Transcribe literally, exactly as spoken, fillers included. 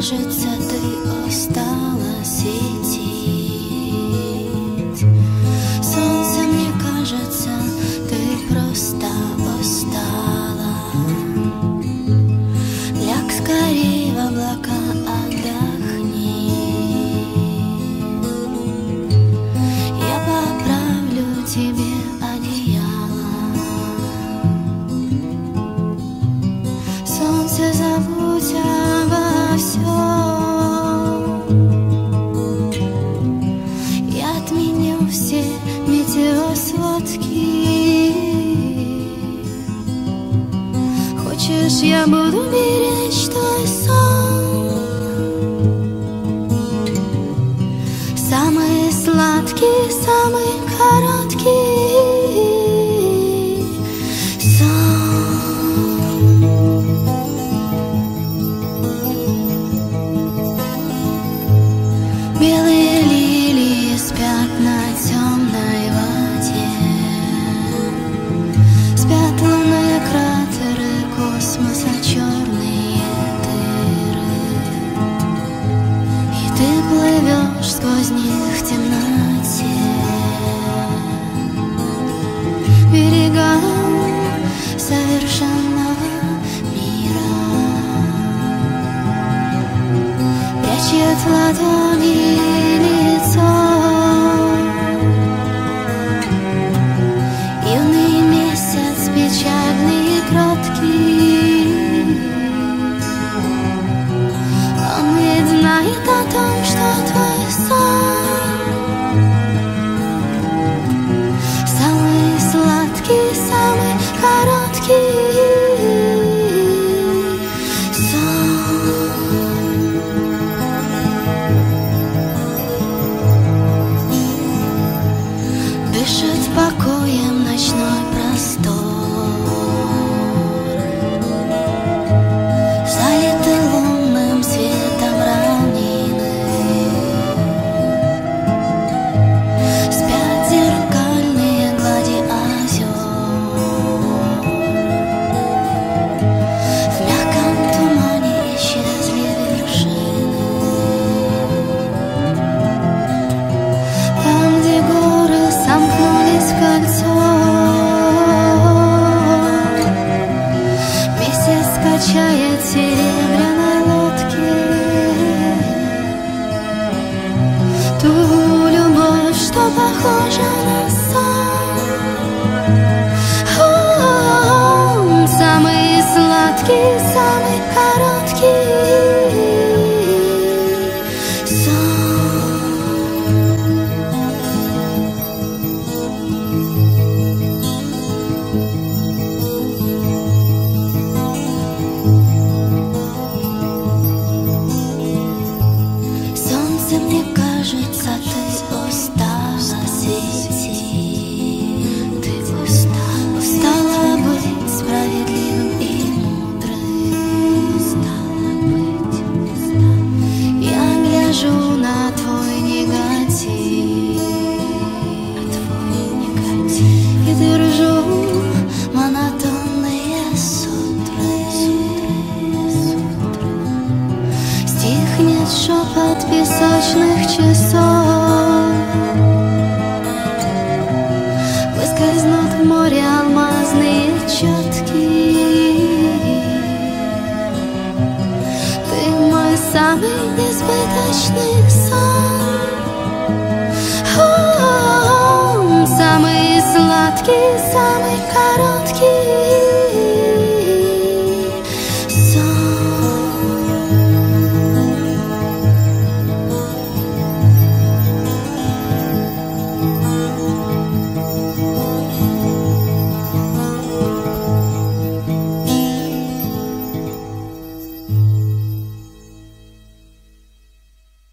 кажется, ты устала светить. Солнце, мне кажется, ты просто устала. Ляг скорей в облака, отдохни. Я поправлю тебе одеяло. Солнце, забудь обо всем. Я отменю все метеосводки. Хочешь, я буду беречь твой сон? Самый сладкий, самый короткий сон. Белые лилии спят на темной воде. Спят лунные кратеры космоса, черные дыры. И ты плывешь сквозь них в темноте. Берегам совершенного мира прячет в ладони лицо. Юный месяц, печальный и кроткий. Он ведь знает о том, что твой сон самый сладкий, самый короткий сон. Дышит покоем ночной простор, залитый лунным светом равнины. Спят зеркальные глади озер. В мягком тумане исчезли вершины. Там, где горы сомкнулись в кольцо, месяц качает серебряной лодки ту любовь, что похожа на сон. О, самый сладкий, самый короткий сон. Солнце, мне кажется, ты устала светить. Ты устала, устала быть справедливым и мудрым. Устала быть, устала. Я гляжу на твой негатив, на твой негатив, и держу монотонные сутры. Стихнет шепот песочных часов, выскользнут в море алмазные четки. Ты мой самый несбыточный сон. О, самый сладкий, самый короткий